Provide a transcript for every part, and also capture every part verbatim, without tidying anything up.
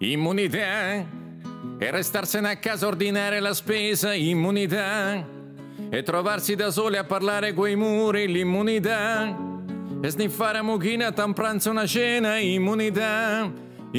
Immunità. E restarsene a casa a ordinare la spesa. Immunità. E trovarsi da soli a parlare coi muri. L'immunità. E sniffare a mucchina a un pranzo e una cena. Immunità.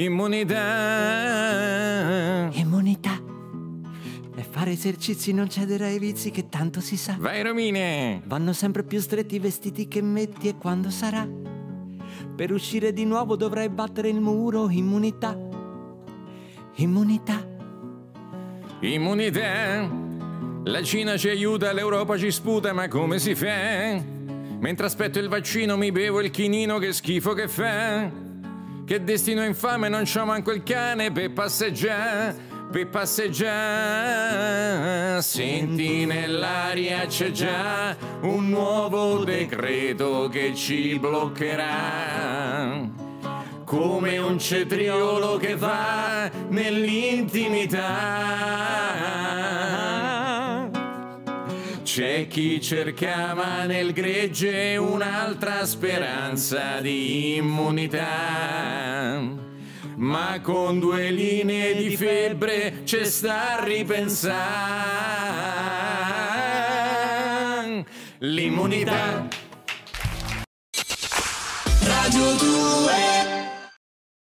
Immunità. Immunità. E fare esercizi, non cedere ai vizi, che tanto si sa. Vai Romine. Vanno sempre più stretti i vestiti che metti, e quando sarà? Per uscire di nuovo dovrai battere il muro. Immunità. Immunità. Immunità. La Cina ci aiuta, l'Europa ci sputa, ma come si fa? Mentre aspetto il vaccino mi bevo il chinino, che schifo che fa. Che destino infame, non c'ho manco il cane per passeggiare. Per passeggiare. Senti, nell'aria c'è già un nuovo decreto che ci bloccherà, come un cetriolo che va nell'intimità. C'è chi cercava nel gregge un'altra speranza di immunità, ma con due linee di febbre c'è sta a ripensare. L'immunità. Radio